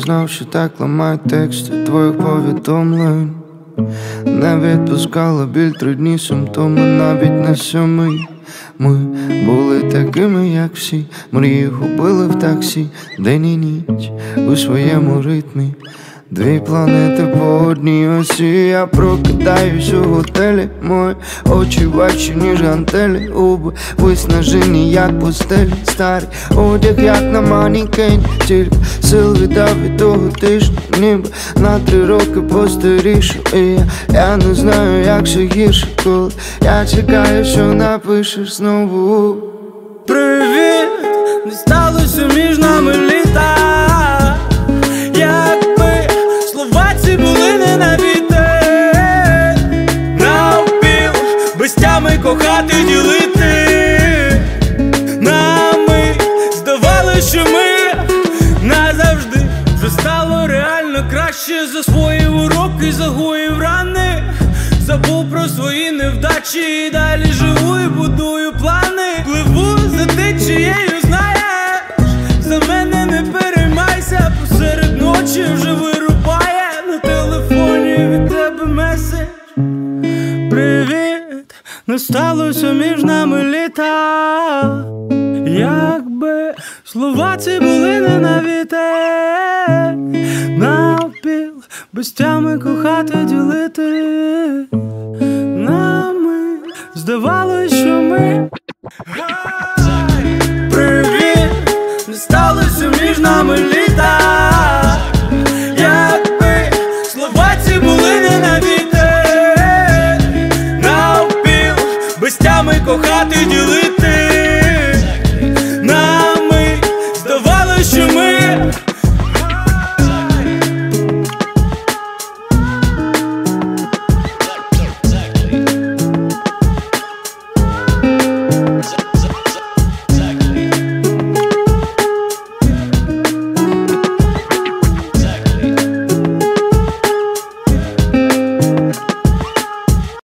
знав, що так ламають тексти твоїх повідомлень. Не відпускала біль 3 дні, симптоми навіть на 7-й. Ми були такими, як всі, мрії губили в таксі, день і ніч у своєму ритмі. 2 планети по одній осі. Я прокидаюсь у готелі, мої очі важчі, ніж гантелі. Губи виснажені, як пустелі. Старий одяг, як на манікені. Тільки сил віддав від того тижня, ніби на 3 роки постарішав. І я не знаю, як ще гірше, коли я чекаю, що напишеш знову. Привіт, не сталося між нами літа. Кохати, ділити нами. Здавалося, що ми назавжди. Вже стало реально краще. Засвоїв уроки, загоїв рани. Забув про свої невдачі і далі живу і будую плани. Пливу за течією, знаєш. За мене не переймайся. Посеред ночі вже вирубає на телефоні від тебе меседж. Привіт, не сталося між нами літа. Якби слова ці були не на вітер. Навпіл, без тями кохати, ділити нами. Здавалось, що ми